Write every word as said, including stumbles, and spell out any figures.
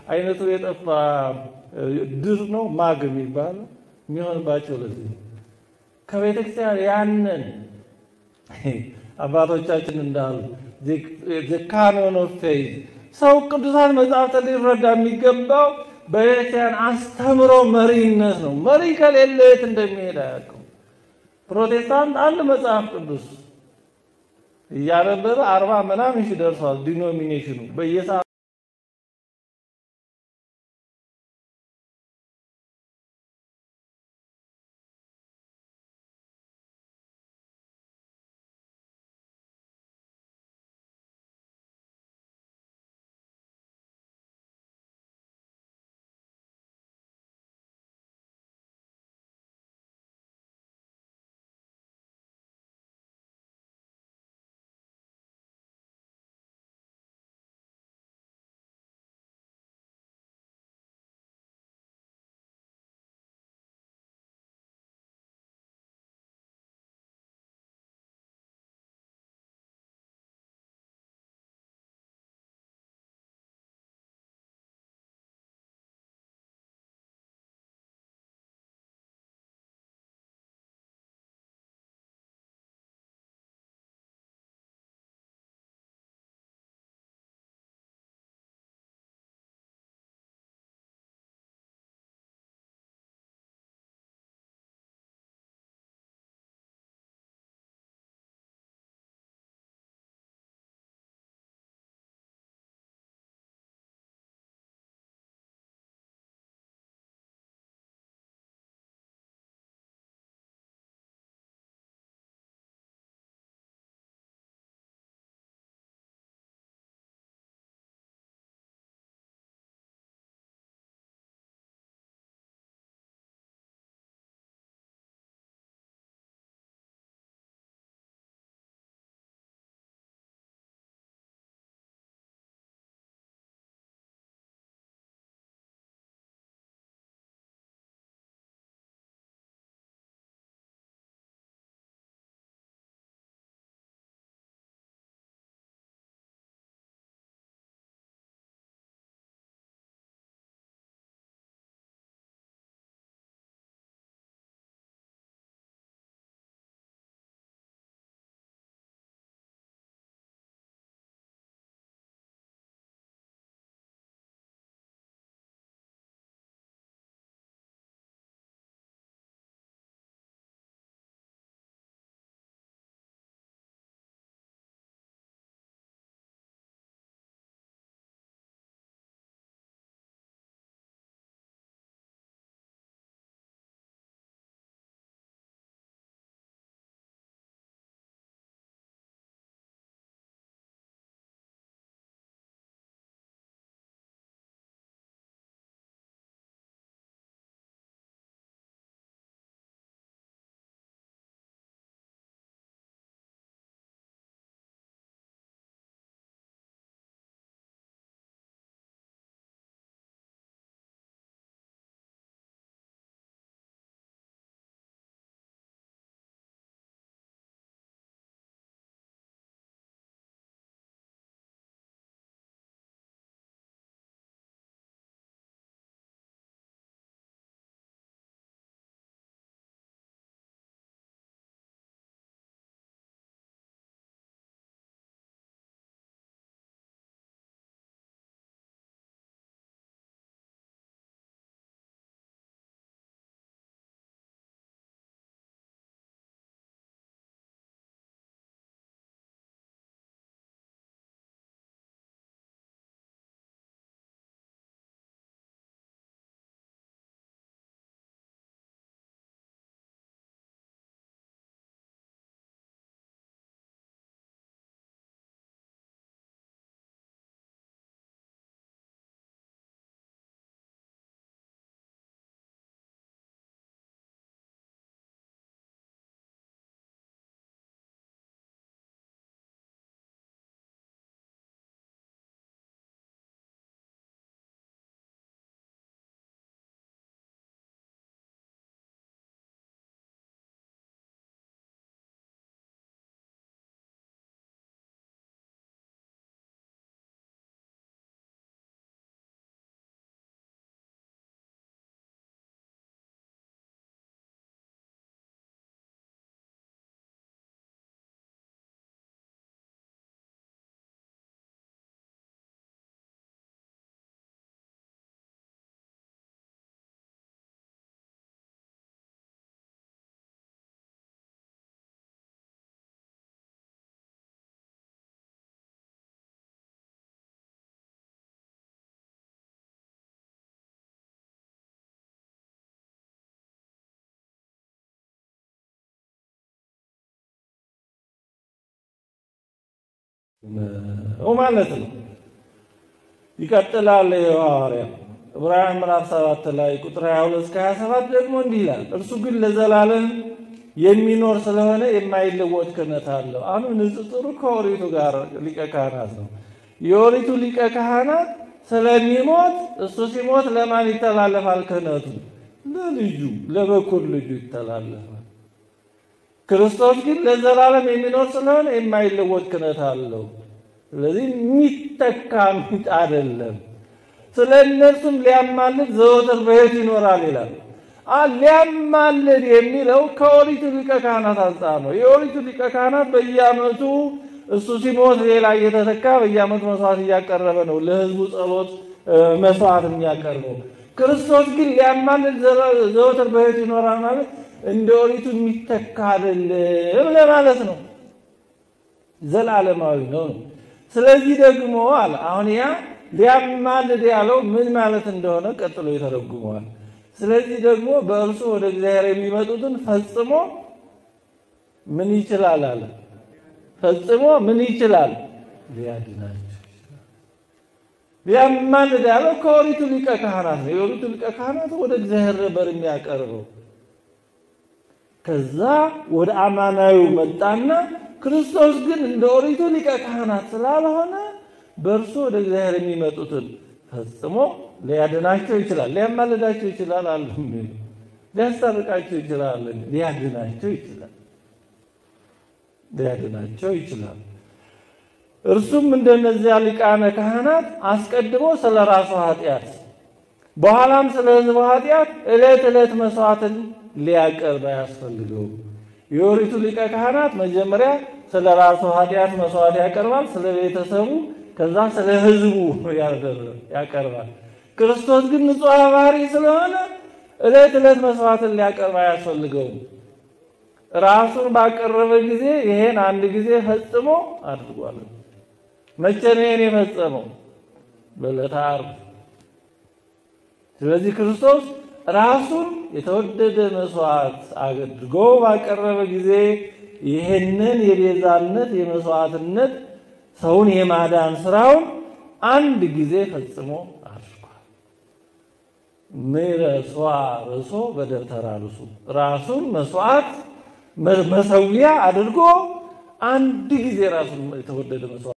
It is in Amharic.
አይነቱ የጠፋ ድር ነው ማግ የሚባለው የሚሆንባቸው ለዚህ ከቤተክርስቲያን ያንን አባቶቻችን እንዳሉ the canon of faith ሰው ቅዱሳን መጻሕፍት ሊረዳ የሚገባው በቤተክርስቲያን አስተምሮ መሪነት ነው። መሪ ከሌለ የት እንደሚሄድ አያውቅም። ፕሮቴስታንት አንድ መጽሐፍ ቅዱስ እያነበበ አርባ ምናምን ሺህ ደርሷል ዲኖሚኔሽኑ በየሳ ማለት ነው። ይቀጥላል ሐዋርያው ዕብራውያን ምዕራፍ ሰባት ላይ ቁጥር ሃያ ሁለት እስከ ሃያ ሰባት ደግሞ እንዲህ ይላል፣ እርሱ ግን ለዘላለም የሚኖር ስለሆነ የማይለወጥ ክህነት አለው። አሁን ንጽጽሩ ከኦሪቱ ጋር ሊቀ ካህናት ነው። የኦሪቱ ሊቀ ካህናት ስለሚሞት እሱ ሲሞት ለማን ይተላለፋል? ክህነቱ ለልጁ ለበኩር ልጁ ይተላለፋል። ክርስቶስ ግን ለዘላለም የሚኖር ስለሆነ የማይለወጥ ክህነት አለው። ስለዚህ የሚተካ አይደለም። ስለ እነርሱም ሊያማልድ ዘወትር በሕይወት ይኖራል ይላል። ሊያማልድ የሚለው ከኦሪቱ ሊቀ ካህናት አንጻር ነው። የኦሪቱ ሊቀ ካህናት በየዓመቱ እሱ ሲሞት ሌላ እየተተካ በየዓመቱ መስዋዕት እያቀረበ ነው ለሕዝቡ ጸሎት መስዋዕት የሚያቀርበው። ክርስቶስ ግን ሊያማልድ ዘወትር በሕይወት ይኖራል ማለት እንደ ኦሪቱ የሚተካ አይደለም ለማለት ነው። ዘላለማዊ ነው። ስለዚህ ደግሞ አለ አሁን ያ ሊያማልድ ያለው ምን ማለት እንደሆነ ቀጥሎ ይተረጉመዋል። ስለዚህ ደግሞ በእርሱ ወደ እግዚአብሔር የሚመጡትን ፈጽሞ ምን ይችላል አለ ፈጽሞ ምን ይችላል? ሊያድናቸው ይችላል። ሊያማልድ ያለው ከኦሪቱ ሊቀ ካህናት ነው። የኦሪቱ ሊቀ ካህናት ወደ እግዚአብሔር ነበር የሚያቀርበው። ከዛ ወደ አማናዊው መጣና ክርስቶስ ግን እንደ ኦሪቱ ሊቀ ካህናት ስላልሆነ በእርሱ ወደ እግዚአብሔር የሚመጡትን ፈጽሞ ሊያድናቸው ይችላል። ሊያማልዳቸው ይችላል አለ ሊያስታርቃቸው ይችላል። ሊያድናቸው ይችላል ሊያድናቸው ይችላል። እርሱም እንደነዚያ ሊቃነ ካህናት አስቀድሞ ስለ ራሱ ኃጢአት በኋላም ስለ ሕዝቡ ኃጢአት ዕለት ዕለት መስዋዕትን ሊያቀርብ አያስፈልገውም። የኦሪቱ ሊቀ ካህናት መጀመሪያ ስለ ራሱ ኃጢአት መስዋዕት ያቀርባል፣ ስለ ቤተሰቡ፣ ከዛ ስለ ሕዝቡ ያቀርባል። ክርስቶስ ግን ንጹሕ ባህሪ ስለሆነ ዕለት ዕለት መስዋዕትን ሊያቀርብ አያስፈልገውም። ራሱን ባቀረበ ጊዜ ይሄን አንድ ጊዜ ፈጽሞ አድርጓል። መቼ ነው ይሄን የፈጸመው? በዕለተ ዓርብ። ስለዚህ ክርስቶስ ራሱን የተወደደ መስዋዕት አድርጎ ባቀረበ ጊዜ ይሄንን የቤዛነት የመስዋዕትነት ሰውን የማዳን ስራውን አንድ ጊዜ ፈጽሞ አድርጓል። ምረሷ ርሶ በደብተራ ርሱ ራሱን መስዋዕት መሰዊያ አድርጎ አንድ ጊዜ ራሱን የተወደደ መስዋዕት